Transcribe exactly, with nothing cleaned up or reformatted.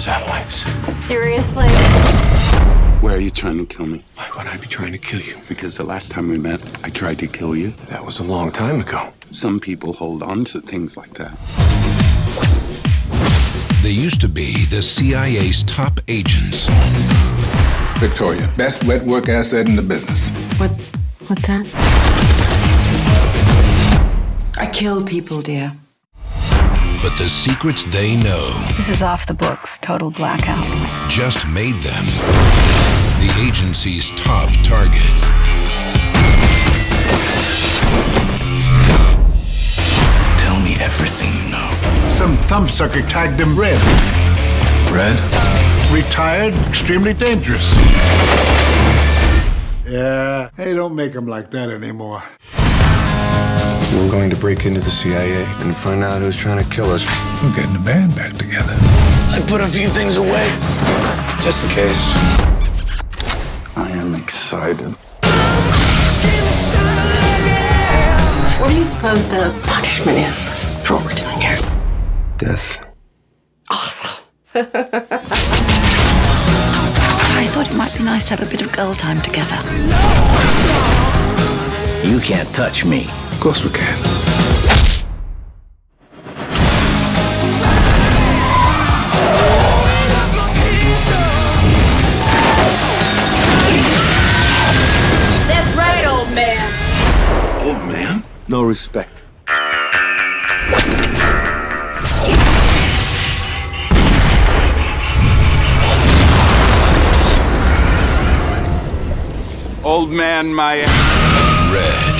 satellites. Seriously? Why are you trying to kill me? Why would I be trying to kill you? Because the last time we met, I tried to kill you. That was a long time ago. Some people hold on to things like that. They used to be the C I A's top agents. Victoria, best wet work asset in the business. What? What's that? I kill people, dear. But the secrets they know This is off the books, total blackout. just made them the agency's top targets. Tell me everything you know. Some thumbsucker tagged him red. Red? Retired, extremely dangerous. Yeah, hey, don't make him like that anymore. We're going to break into the C I A and find out who's trying to kill us. We're getting the band back together. I put a few things away, just in case. I am excited. What do you suppose the punishment is for what we're doing here? Death. Awesome. I thought it might be nice to have a bit of girl time together. You can't touch me. Of course we can. That's right, old man. Old man? No respect. Old man, my... Red.